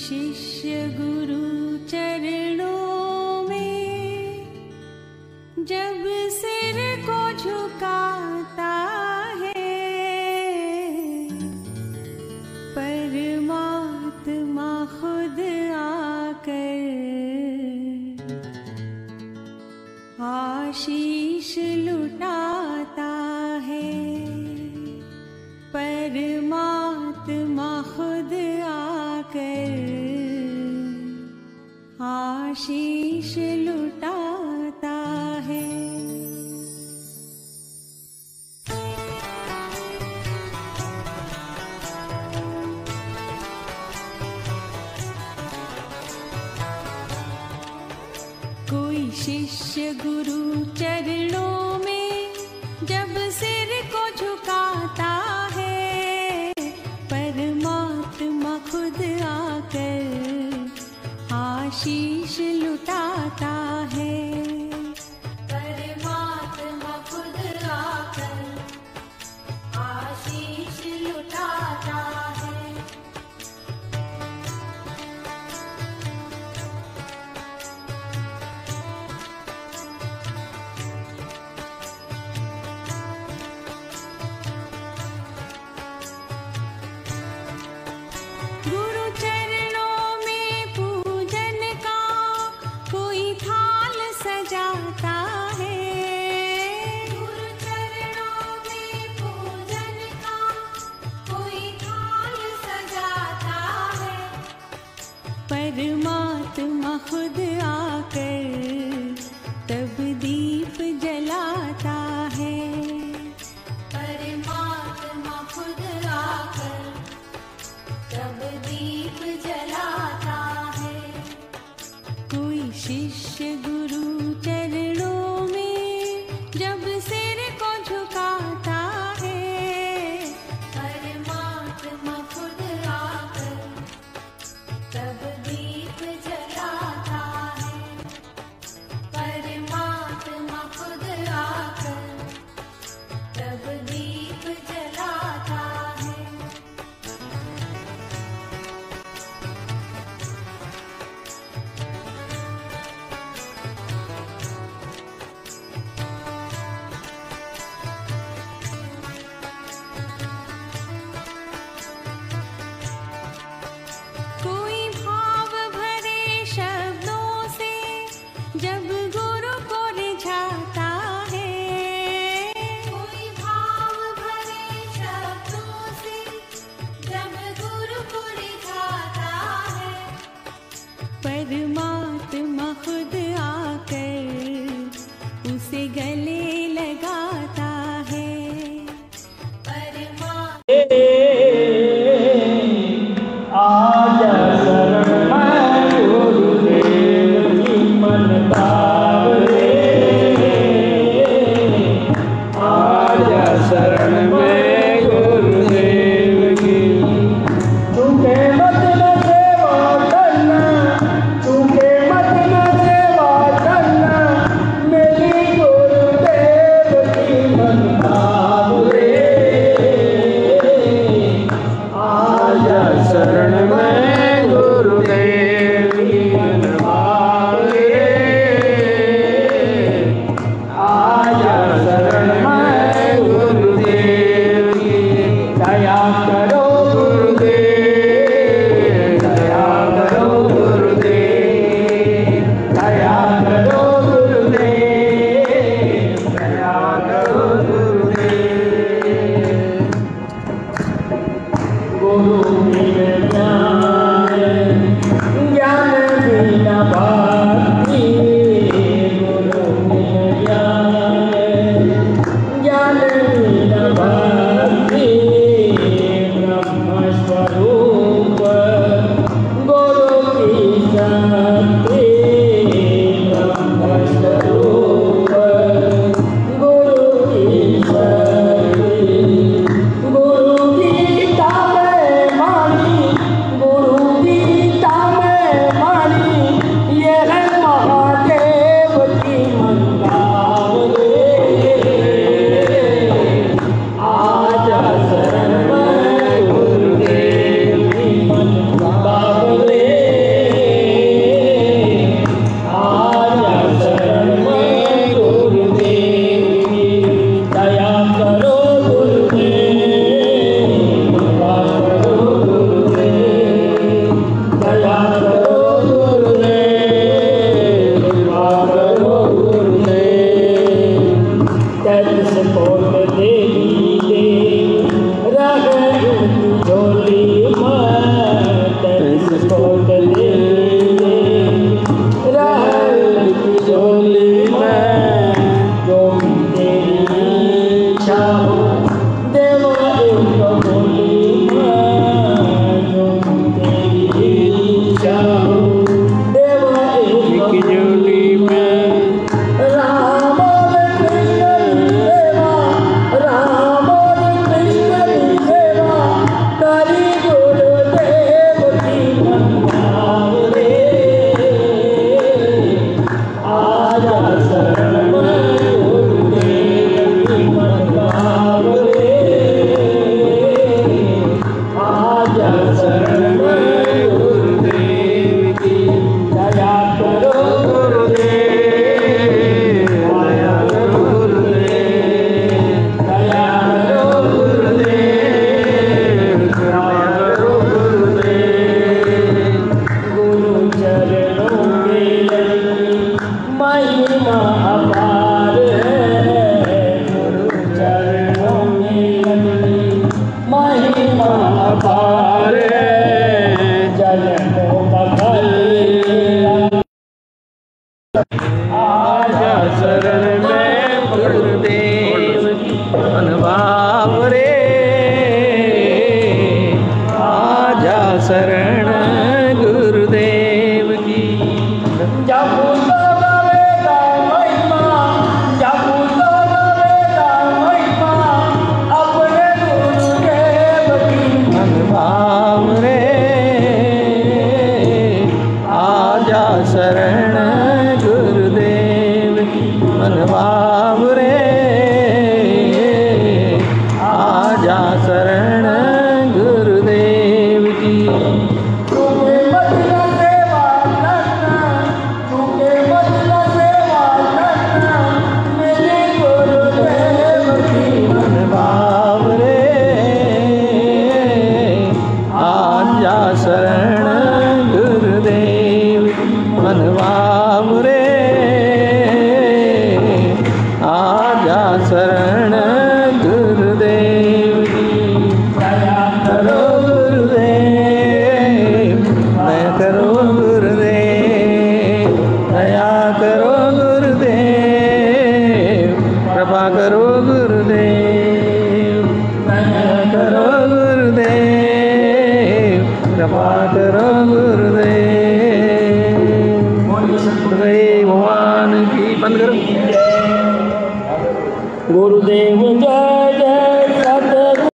शिष्य गुरु चरणों में जब सिर को झुकाता है, परमात्मा खुद आकर आशीष लुटाता है। परमात्मा खुद आकर आशीष लुटाता है। कोई शिष्य गुरु चरणों में जब सिर को झुकाता है, परमात्मा खुद आकर आशीष लुटाता है। परमात्मा खुद आकर आशीष लुटाता है। गुरु चरणों में पूजन का कोई थाल सजाता है। गुरु चरणों में पूजन का कोई थाल सजाता है। परमात्मा खुद आकर तब दीप जलाता है। परमात्मा खुद आकर तब दीप जलाता है। कोई शिष्य गुरु चरणों में जब सिर को झुकाता है, परमात्मा खुद आकर तब दीप जलाता है। परमात्मा खुद आकर तब दीप जलाता है। कोई भाव भरे शब्दों से जब गुरु को रिझाता है। कोई भाव भरे शब्दों से जब गुरु को रिझाता है, परमात्मा खुद आकर उसे गले लगाता है। आजा शरण में गुरुदेव की मन बावरे। आजा शरण में गुरुदेव की। तुके मत न सेवा करना, तुके मत न सेवा करना, मेरी गुरुदेव की मन बावरे। आजा शरण में गुरुदेव की मन बावरे। आजा शरण में गुरुदेव की। दया करो गुरुदेव, दया करो गुरुदेव, दया करो गुरुदेव, दया करो गुरुदेव। गुरु बिन ज्ञान, ज्ञान बिना भक्ति। गुरु बिन ज्ञान, ज्ञान बिना भक्ति। ब्रह्म स्वरूप गुरु की शक्ति। ब्रह्म स्वरूप गुरु की शक्ति। गुरु गीता में मानी, गुरु गीता में मानी, ये शरण गुरुदेव की दया करो गुरुदेव, दया करो गुरुदेव, दया करो गुरुदेव, दया करो गुरुदेव। गुरु चरणों के महिमा अपार है, गुरु चरणों में महिमा अपार है, जन्मों का फल आजा शरण में गुरुदेव की अनुभाव रे, आजा शरण गुरुदेव की। जब वेदा महिमा, जब वेदा महिमा अपने गुरुदेव की अनुभाव रे, आजा शरण गुरुदेव की अनुभाव रे, आजा शरण गुरुदेव की। तुम्हें बदला सेवा करना, तुम्हें बदला सेवा करना, मेरे गुरुदेव की अनुभाव रे, आजा शरण गुरुदेव की अनुभाव रे, आजा शरण गुरुदेव की। दया करो गुरुदेव, दया करो गुरुदेव, दया करो गुरुदेव, कृपा करो गुरुदेव, दया करो गुरुदेव, कृपा करो गुरुदेव। गुरुदेव भगवान की बंद करो। गुरुदेव जय।